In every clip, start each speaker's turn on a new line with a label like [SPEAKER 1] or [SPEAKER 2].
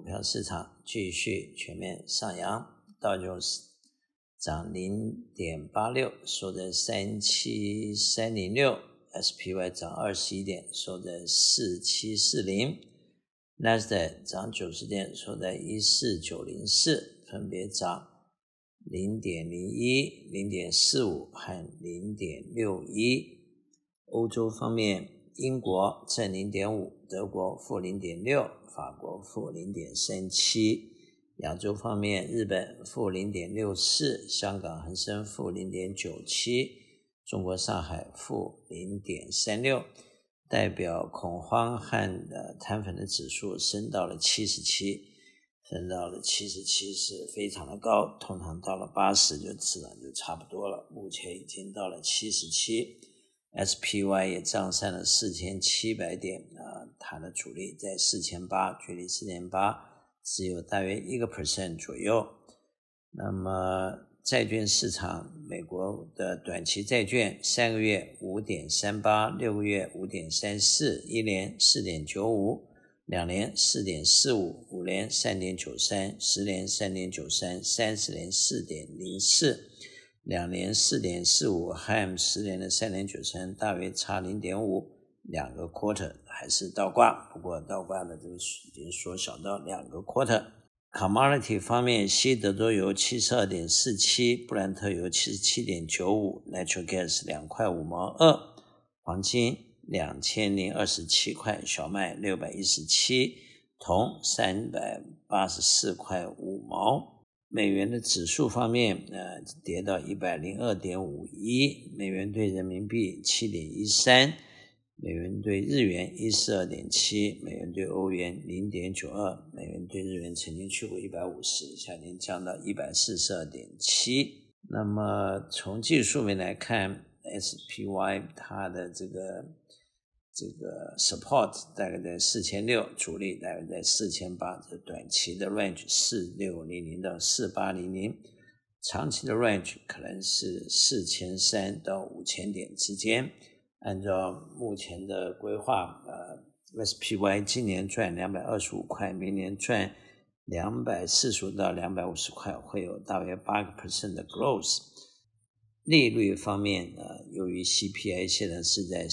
[SPEAKER 1] 票市场继续全面上扬，道琼斯涨 0.86 收在 37306， SPY 涨20点收在 4740， Nasdaq 涨90点收在 14904， 分别涨 0.01 0.45 和 0.61。 欧洲方面，英国正 0.5， 德国负 0.6， 法国负 0.37。 亚洲方面，日本负 0.64， 香港恒生负 0.97， 中国上海负 0.36， 代表恐慌和摊粉的指数升到了77，升到了77是非常的高，通常到了80就自然就差不多了，目前已经到了77。 SPY 也涨上了4700点，它的阻力在4800，距离4800只有大约 1% 左右。那么债券市场，美国的短期债券3个月 5.38， 6个月 5.34， 1年 4.95， 2年 4.45， 5年 3.93， 10年 3.93， 30年 4.04， 2年 4.45 和10年的 3.93 大约差 0.5， 两个 quarter 还是倒挂，不过倒挂的这个已经缩小到2个 quarter。 Commodity 方面，西德州油 72.47， 布兰特油 77.95， Natural Gas 2块5毛2，黄金2027块，小麦617，铜384块5毛。美元的指数方面，跌到 102.51， 美元对人民币 7.13， 美元对日元 142.7， 美元对欧元 0.92， 美元对日元曾经去过150，下天降到 142.7。 那么从技术面来看， SPY 它的这个 support 大概在 4600， 阻力大概在 4800， 这短期的 range 4600到4800， 长期的 range 可能是4300到5000点之间。按照目前的规划，SPY 今年赚225块，明年赚245到250块，会有大约 8% 的 growth。利率方面，由于 CPI 现在是在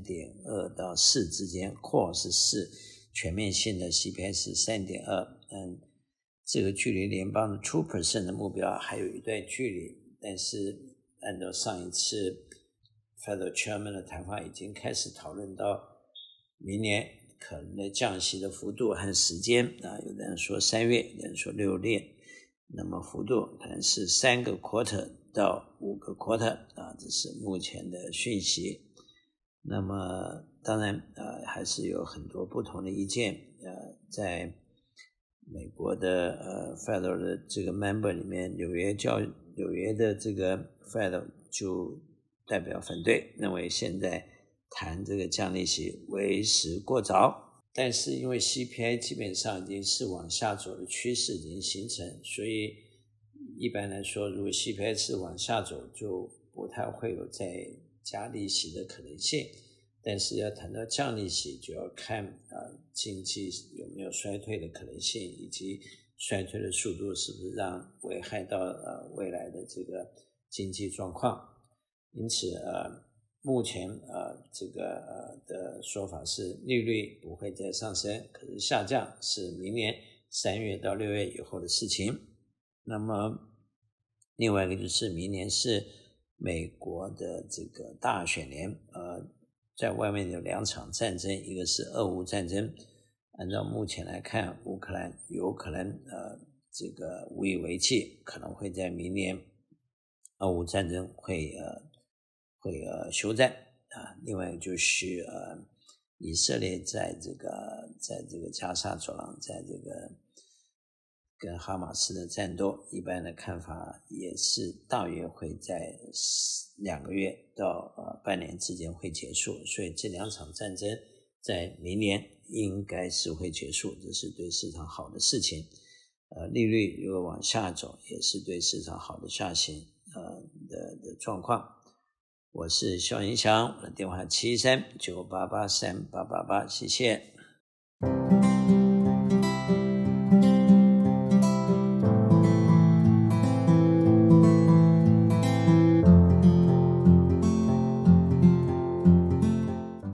[SPEAKER 1] 3.2 到4之间， core 是4，全面性的 CPI 是 3.2， 这个距离联邦的 2% 的目标还有一段距离，但是按照上一次 Federal Chairman 的谈话已经开始讨论到明年可能的降息的幅度和时间，有的人说3月，有的人说6月，那么幅度可能是3个 quarter到5个 quarter，这是目前的讯息。那么当然还是有很多不同的意见，在美国的Federal 的这个 member 里面，纽约的这个 Federal 就代表反对，认为现在谈这个降利息为时过早，但是因为 CPI 基本上已经是往下走的趋势已经形成，所以一般来说，如果 CPI 是往下走，就不太会有再加利息的可能性。但是要谈到降利息，就要看经济有没有衰退的可能性，以及衰退的速度是不是让危害到未来的这个经济状况。因此目前这个的说法是利率不会再上升，可是下降是明年3月到6月以后的事情。那么另外一个就是明年是美国的这个大选年，在外面有2场战争，一个是俄乌战争，按照目前来看，乌克兰有可能这个无以为继，可能会在明年俄乌战争会休战另外就是以色列在这个加沙走廊，在这个跟哈马斯的战斗，一般的看法也是大约会在2个月到半年之间会结束，所以这2场战争在明年应该是会结束，这是对市场好的事情。利率如果往下走，也是对市场好的下行的状况。我是肖云祥，我的电话713-988-3888，谢谢。